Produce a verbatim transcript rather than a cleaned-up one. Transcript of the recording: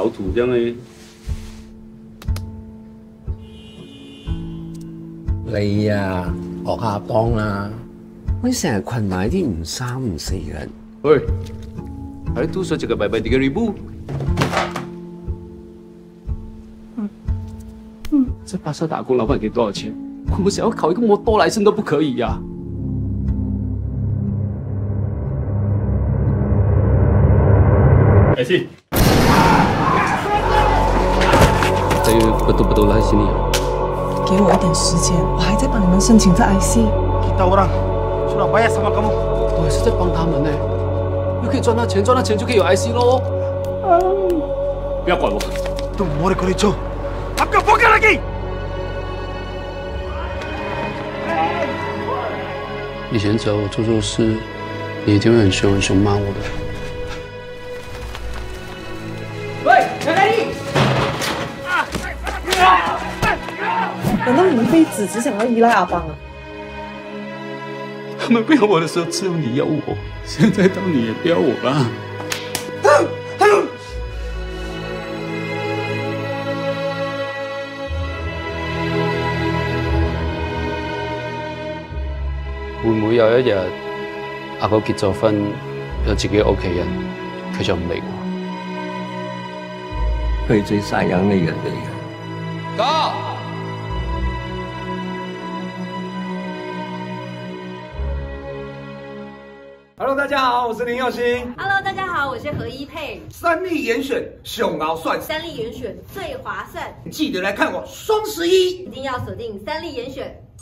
老土这样嘅。 你啊，學下幫啦！我成日困埋啲唔三唔四嘅人。 喂，還多說這個白白的個禮物。嗯嗯，這巴剎打工老闆給多少錢？我想要考一個摩托來生都不可以呀、啊！ I C， 這個betul betul來sini啊！ 給我一點時間，我還在幫你們申請這 I C。 Kita orang sudah bayar sama kamu。 我也是在幫他們呢，又可以賺到錢，賺到錢就可以有 I C 咯。不要管我。 Tuh more kali co， Apa bukan lagi？ 以前只要我做錯事，你一定會很凶很凶罵我的。 難道你一輩子只想要依賴阿邦啊？ 他們不要我的時候，只有你要我。現在到你也不要我了。會唔會有一日阿哥結咗婚，有自己嘅屋企人，佢就唔理我？ 佢最曬養嘅人嚟嘅。 哥。 Hello， 大家好，我是林佑兴。 Hello， 大家好，我是何一佩。 三立严选，熊熬算， 三立严选最划算， 记得来看我双十一， 一定要锁定三立严选。